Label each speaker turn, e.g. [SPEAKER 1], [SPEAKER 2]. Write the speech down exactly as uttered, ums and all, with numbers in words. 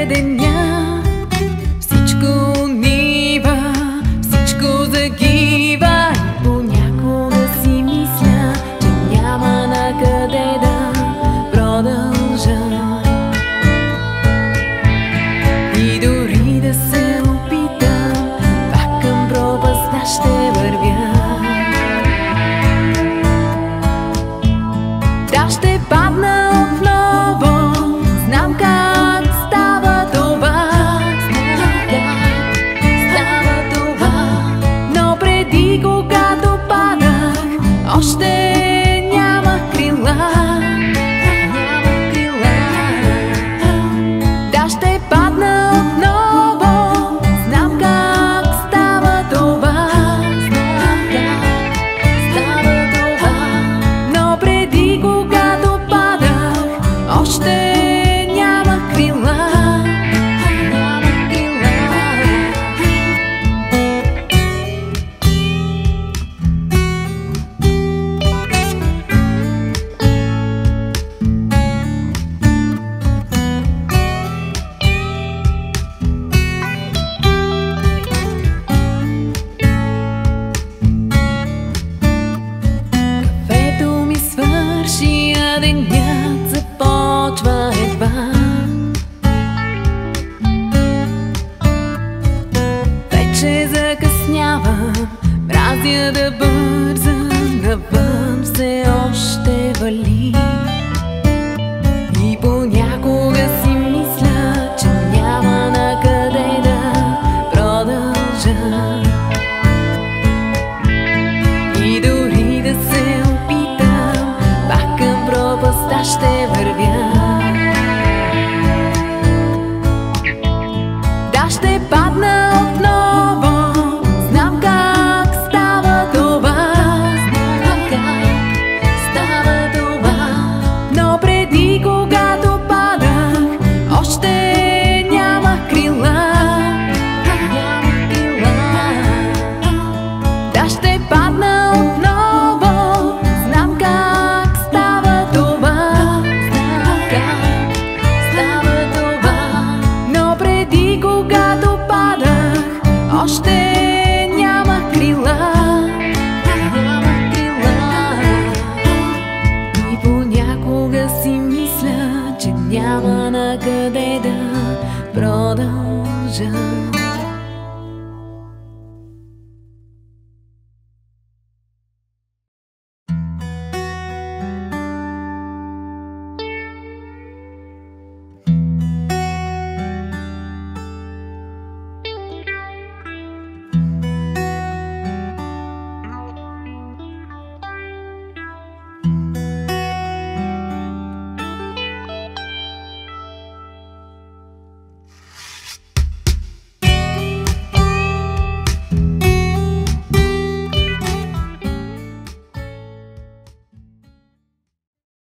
[SPEAKER 1] дойде деня, всичко унива, всичко загива. И понякога си мисля, че няма накъде да продължа. И дори да се опитам, пак към пропаста ще вървя. Да, ще падна отново, знам как става това, знам как става това. Но преди, когато падах, още нямах крила, нямах крила. Да, ще падна отново, знам как става това, знам как става това. Но преди, когато падах, още нямах крила, нямах крила. Кафето ми свърши, а денят започва едва. Вече закъснявам, мразя да бързам, навън все още вали. И понякога си мисля, че няма накъде да продължа. И дори да се опитам, пак към пропаста ще вървя. Да, ще падна отново, знам как става това, знам как става това. Но преди, когато падах, още нямах крила, нямах крила. Да, ще падна отново, знам как става това, знам как става това. Но преди, когато падах, още